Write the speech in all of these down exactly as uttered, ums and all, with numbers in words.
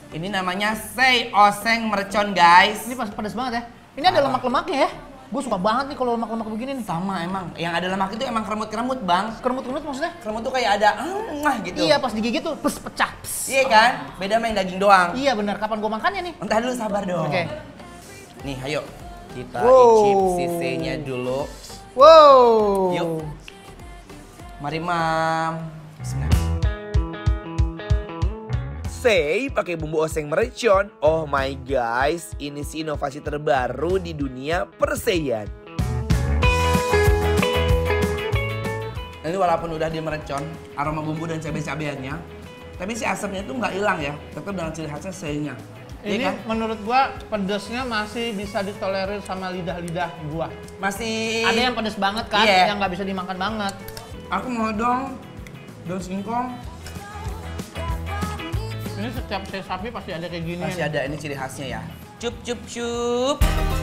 Ini namanya sei oseng mercon, guys. Ini pas pedas banget ya. Ini ada lemak-lemaknya ya. Gue suka banget nih kalau lemak-lemak begini nih. Sama emang. Yang ada lemak itu emang kremut-kremut, Bang. Kremut-kremut maksudnya? Kremut tuh kayak ada ah gitu. Iya, pas digigit tuh pes pecah. Pes. Iya kan? Beda sama yang daging doang. Iya benar. Kapan gue makannya nih? Entar dulu, sabar dong. Oke. Nih, ayo. Kita Wow. icip sisenya dulu. Wow. Yuk. Mari, Mam. Bismillah. Sei pakai bumbu oseng mercon. Oh my guys, ini sih inovasi terbaru di dunia perseian. Ini walaupun udah dimercon, aroma bumbu dan cabai-cabeannya, tapi si asamnya itu nggak hilang ya, tetap dengan ciri khasnya seinya. Ini Ya kan? menurut gua pedesnya masih bisa ditolerir sama lidah-lidah gua. Masih Ada yang pedes banget kan, Iya. yang nggak bisa dimakan banget. Aku mau dong daun singkong. Ini setiap sei sapi pasti ada kayak gini. Masih ada, ini ciri khasnya ya. Cup cup cup.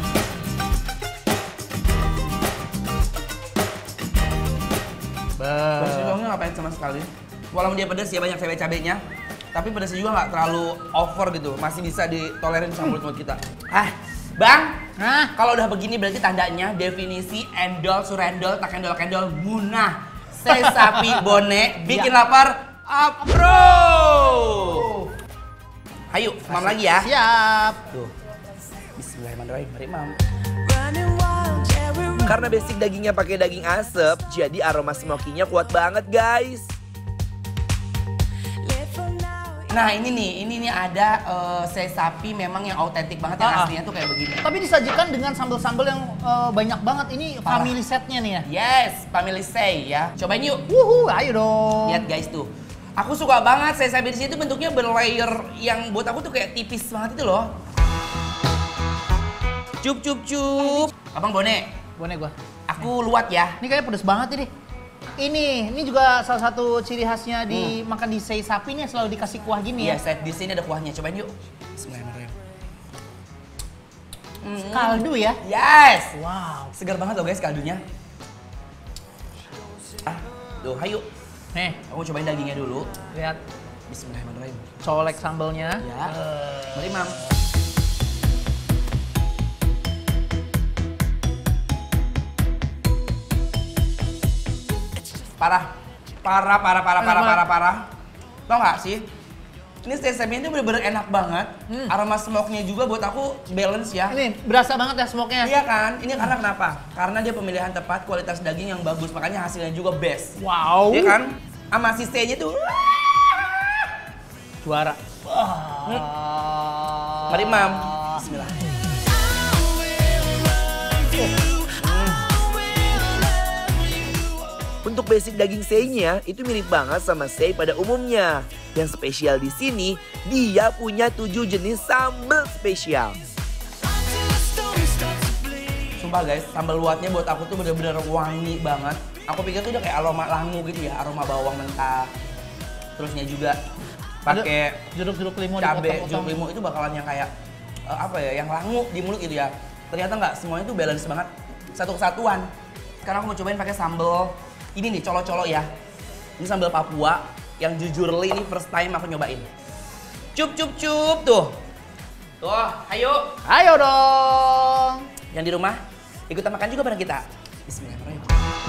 Daun singkongnya nggak pahit sama sekali. Walaupun dia pedas ya banyak cabai-cabainya, tapi pedasnya juga nggak terlalu over gitu. Masih bisa ditolerin sama mulut-mulut kita. Ah, Bang, Nah, kalau udah begini berarti tandanya definisi endol, surendol, tak endol, kendol, munah. Sei sapi bone, bikin Iya. lapar, apro. Ayo, Mam lagi ya. siap. Tuh. Bismillahirrahmanirrahim. Mari, Mam. Karena basic dagingnya pakai daging asap, jadi aroma smoky-nya kuat banget, guys. Nah, ini nih, ini nih ada uh, sei sapi memang yang autentik banget, yang Ah, ah. aslinya tuh kayak begini. Tapi disajikan dengan sambal-sambal yang eh, banyak banget. Ini Parah. family setnya nih ya. Yes, family sei ya. Cobain yuk. Wuhu, ayo dong. Lihat guys tuh. Aku suka banget sei sapi di sini tuh bentuknya berlayer yang buat aku tuh kayak tipis banget itu loh. Cup cup cup. Abang Bone, Bone gua. aku luat ya. Ini kayaknya pedes banget ini. Ini, ini juga salah satu ciri khasnya di makan di sei sapi nih, selalu dikasih kuah gini Iya, ya. set di sini ada kuahnya. Cobain yuk. Bismillahirrahmanirrahim. Mm. Kaldu ya. Yes. Wow. Segar banget loh guys kaldunya. Ah, tuh, ayo. Nih, Aku cobain dagingnya dulu. lihat Bismillahirrahmanirrahim. colek sambalnya. Ya. Eh, Mari, Mam. Parah. Parah, parah, parah, parah, parah, parah. Tau gak sih? Ini sei sapi ini bener-bener enak banget. Hmm. Aroma smoke-nya juga buat aku balance ya. Ini berasa banget ya smoke-nya. Iya kan? Ini karena kenapa? Karena dia pemilihan tepat, kualitas daging yang bagus, makanya hasilnya juga best. Wow. Iya kan? Sama si sei-nya tuh. Juara. Mari, Mam. Bismillah. Untuk basic daging sei-nya itu mirip banget sama sei pada umumnya. Yang spesial di sini, dia punya tujuh jenis sambal spesial. Sumpah guys, sambal luwatnya buat aku tuh bener-bener wangi banget. Aku pikir tuh udah kayak aroma langu gitu ya, aroma bawang mentah. Terusnya juga pakai jeruk-jeruk limau cabe, dipotong-potong. jeruk limau itu bakalan yang kayak eh, apa ya, yang langu di mulut gitu ya. Ternyata nggak, semuanya tuh balance banget, satu kesatuan. Sekarang aku mau cobain pakai sambal ini nih, colo-colo ya. Ini sambal Papua yang jujur li ini first time aku nyobain. Cup cup cup tuh. Tuh, ayo. Ayo dong. Yang di rumah ikutan makan juga bareng kita. Bismillahirrahmanirrahim.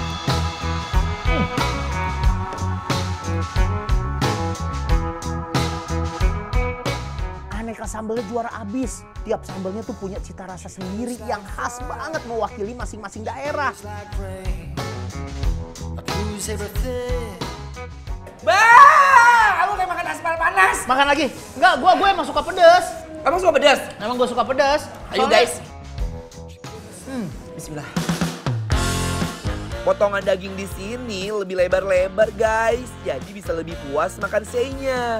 Aneka sambalnya juara abis. Tiap sambalnya tuh punya cita rasa sendiri yang khas banget mewakili masing-masing daerah. Bang, aku kayak makan aspal panas. Makan lagi. Enggak, gua gue emang suka pedas. Kamu suka pedas? Emang gue suka pedas. Ayo Soalnya- guys. Hmm. Bismillah. Potongan daging di sini lebih lebar-lebar guys, jadi bisa lebih puas makan sei-nya.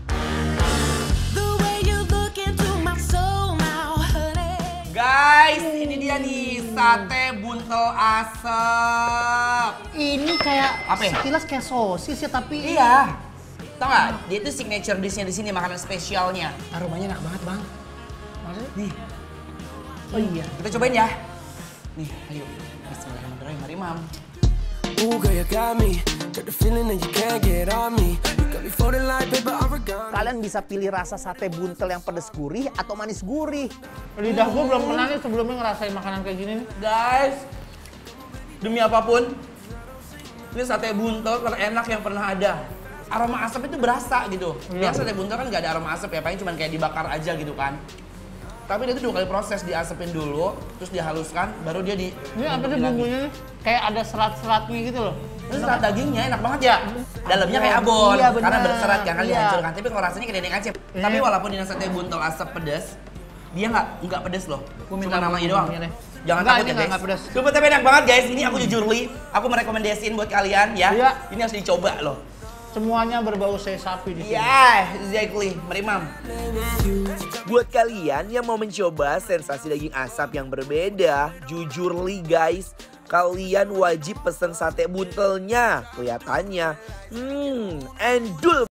Guys, ini dia nih sate buntel asap. Ini kayak Apa ya? sekilas kayak sosis ya, tapi Iya. Tau gak? Dia itu signature dish-nya di sini, makanan spesialnya. aromanya enak banget, Bang. Maksudnya? Nih, Oh iya. kita cobain ya. Nih, ayo. Bismillahirrahmanirrahim. Mari, Mam. Ooh, girl, you got me. Got the feeling that you can't get on me. You got me folding like paper origami. Kalian bisa pilih rasa sate buntel yang pedes gurih atau manis gurih. Lidah gue belum pernah nih sebelumnya ngerasain makanan kayak gini nih. Guys, demi apapun, ini sate buntel terenak yang pernah ada. Aroma asap itu berasa gitu. Iya. Biasa sate buntel kan nggak ada aroma asap ya, paling cuma kayak dibakar aja gitu kan. Tapi dia itu dua kali proses, diasepin dulu, terus dihaluskan, baru dia di... Ini apa sih bumbunya nih? Kayak ada serat-seratnya gitu loh. Ini serat dagingnya enak banget ya. Dalamnya kayak abon, Iya, bener. karena berserat kan, kan Iya. dihancurkan. Tapi kalau rasanya kayak dendeng aceh. Iya. Tapi walaupun ini sate buntel asap pedas, dia nggak nggak pedas loh. Gua minta Cuma namanya bumbunya doang. deh. Jangan Enggak, takut ini ya nggak- guys. nggak pedas. Coba tapi enak banget guys. Ini aku jujur li, aku merekomendasiin buat kalian ya. Iya. Ini harus dicoba loh. Semuanya berbau sei sapi di sini. Yeah, exactly. Merimam. Buat kalian yang mau mencoba sensasi daging asap yang berbeda, jujur li guys, kalian wajib pesen sate buntelnya. Kelihatannya, hmm, endul.